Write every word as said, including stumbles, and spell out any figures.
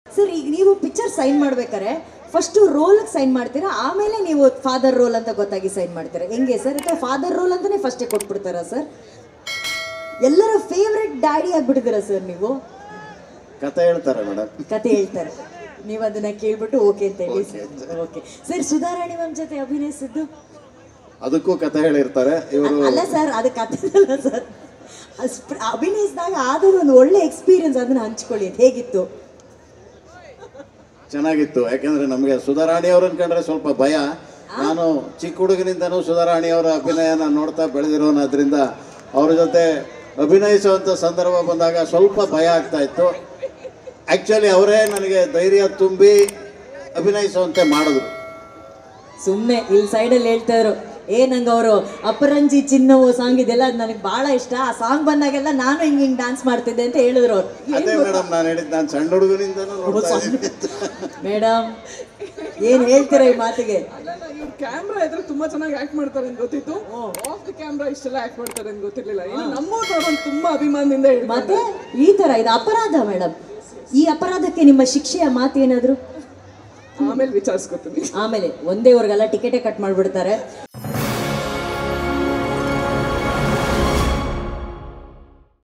sir ಈಗ ನೀವು picture sign ಮಾಡ್ಬೇಕಾರೆ ಫಸ್ಟ್ ರೋಲ್ ಸೈನ್ ಮಾಡ್ತೀರಾ ಆಮೇಲೆ ನೀವು ಫಾದರ್ ರೋಲ್ ಅಂತ ಗೊತ್ತಾಗಿ ಸೈನ್ ಮಾಡ್ತೀರಾ ಹೆಂಗೆ ಸರ್ ಅಥವಾ ಫಾದರ್ ರೋಲ್ ಅಂತಾನೆ ಫಸ್ಟೇ ಕೊಟ್ಬಿಡ್ತಾರಾ ಸರ್ ಎಲ್ಲರ ಫೇವ್ರೆಟ್ ಡ್ಯಾಡಿ ಆಗ್ಬಿಟ್ಟಿದ್ದೀರಾ ಸರ್ ನೀವು ಕತೆ ಹೇಳ್ತಾರೆ ಮೇಡಮ್ ಕತೆ ಹೇಳ್ತಾರೆ ನೀವು ಅದನ್ನ ಕೇಳ್ಬಿಟ್ಟು ಓಕೆ ಅಂತ ಹೇಳಿ ಓಕೆ ಸರ್ ಸುಧಾರಾಣಿ ಮ್ಯಾಮ್ ಜೊತೆ ಅಭಿನಯಿಸಿದ್ದು ಅದಕ್ಕೂ ಕತೆ ಹೇಳಿರ್ತಾರೆ ಇವರು ಅಲ್ಲ ಸರ್ ಅದು ಕತೆ ಅಲ್ಲ ಸರ್ ಅಭಿನಯಿಸಿದಾಗ ಆದರೂ ಒಂದು ಒಳ್ಳೆ ಎಕ್ಸ್ಪೀರಿಯನ್ಸ್ ಅದನ್ನ ಹಂಚ್ಕೊಳ್ಳಿ ಹೇಗಿತ್ತು ಚೆನ್ನಾಗಿತ್ತು ಯಾಕೆಂದ್ರೆ ನಮಗೆ ಸುಧಾರಾಣಿ ಅವ್ರನ್ನ ಕಂಡ್ರೆ ಸ್ವಲ್ಪ ಭಯ ನಾನು ಚಿಕ್ಕ ಹುಡುಗನಿಂದನೂ ಸುಧಾರಾಣಿ ಅವರ ಅಭಿನಯನ ನೋಡ್ತಾ ಬೆಳೆದಿರೋನಾದ್ರಿಂದ ಅವ್ರ ಜೊತೆ ಅಭಿನಯಿಸುವಂಥ ಸಂದರ್ಭ ಬಂದಾಗ ಸ್ವಲ್ಪ ಭಯ ಆಗ್ತಾ ಇತ್ತು ಆ್ಯಕ್ಚುಲಿ ಅವರೇ ನನಗೆ ಧೈರ್ಯ ತುಂಬಿ ಅಭಿನಯಿಸುವಂತೆ ಮಾಡಿದ್ರು ಸುಮ್ಮನೆ ಇಲ್ಲಿ ಸೈಡಲ್ಲಿ ಹೇಳ್ತಾ ಇದ್ರು ಏ ನಂಗೆ ಅವರು ಅಪರಂಜಿ ಚಿನ್ನವು ಸಾಂಗ್ ಇದೆಲ್ಲ ಅದು ನನಗೆ ಭಾಳ ಇಷ್ಟ ಆ ಸಾಂಗ್ ಬಂದಾಗೆಲ್ಲ ನಾನು ಹಿಂಗೆ ಹಿಂಗೆ ಡ್ಯಾನ್ಸ್ ಮಾಡ್ತಿದ್ದೆ ಅಂತ ಹೇಳಿದ್ರು ಅವ್ರು ಅದೇ ಮೇಡಮ್ ನಾನು ಹೇಳಿದ್ದು ನಾನು ಸಣ್ಣ ಹುಡುಗನಿಂದನೂ ನೋಡ್ತಾ ಇದ್ದೀನಿ ಮೇಡಮ್ ಏನು ಹೇಳ್ತೀರಾ ಈ ಮಾತಿಗೆ ಇವ್ರು ಕ್ಯಾಮ್ರಾ ಇದ್ರೆ ತುಂಬಾ ಚೆನ್ನಾಗಿ ಆಕ್ಟ್ ಮಾಡ್ತಾರೆ ಅಂತ ಗೊತ್ತಿತ್ತು ಆಫ್ ದಿ ಕ್ಯಾಮ್ರಾ ಇಷ್ಟೆಲ್ಲ ಆಕ್ಟ್ ಮಾಡ್ತಾರೆ ಅಂತ ಗೊತ್ತಿರ್ಲಿಲ್ಲ ಇನ್ನು ನಮ್ಮವ್ರು ನೋಡೋದು ತುಂಬಾ ಅಭಿಮಾನದಿಂದ ಹೇಳ್ತಾರೆ ಮತ್ತೆ ಈ ತರ ಇದು ಅಪರಾಧ ಮೇಡಮ್ ಈ ಅಪರಾಧಕ್ಕೆ ನಿಮ್ಮ ಶಿಕ್ಷೆಯ ಮಾತು ಏನಾದ್ರು ಆಮೇಲೆ ವಿಚಾರಿಸ್ಕೊತೀನಿ ಆಮೇಲೆ ಒಂದೇ ಊರಿಗೆಲ್ಲ ಟಿಕೆಟೇ ಕಟ್ ಮಾಡ್ಬಿಡ್ತಾರೆ